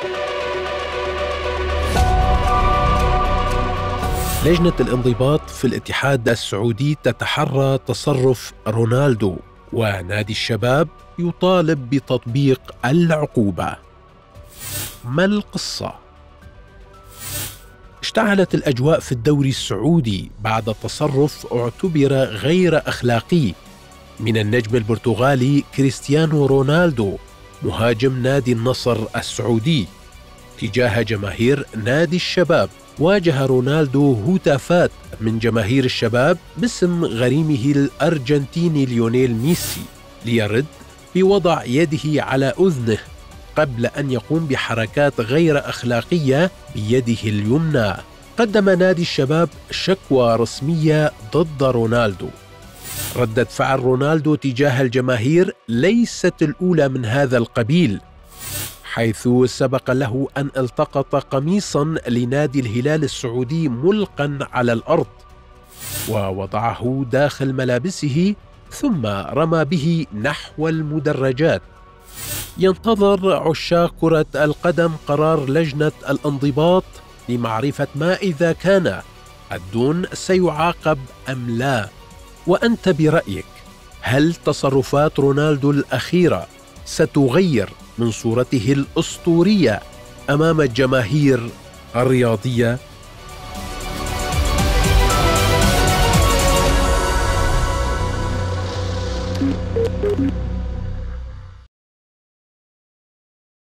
لجنة الانضباط في الاتحاد السعودي تتحرى تصرف رونالدو، ونادي الشباب يطالب بتطبيق العقوبة. ما القصة؟ اشتعلت الأجواء في الدوري السعودي بعد تصرف اعتبر غير أخلاقي من النجم البرتغالي كريستيانو رونالدو مهاجم نادي النصر السعودي تجاه جماهير نادي الشباب. واجه رونالدو هتافات من جماهير الشباب باسم غريمه الأرجنتيني ليونيل ميسي ليرد بوضع يده على أذنه قبل أن يقوم بحركات غير أخلاقية بيده اليمنى. قدم نادي الشباب شكوى رسمية ضد رونالدو. ردة فعل رونالدو تجاه الجماهير ليست الأولى من هذا القبيل، حيث سبق له أن التقط قميصا لنادي الهلال السعودي ملقا على الأرض ووضعه داخل ملابسه ثم رمى به نحو المدرجات. ينتظر عشاق كرة القدم قرار لجنة الانضباط لمعرفة ما إذا كان الدون سيعاقب أم لا. وأنت برأيك، هل تصرفات رونالدو الأخيرة ستغير من صورته الأسطورية أمام الجماهير الرياضية؟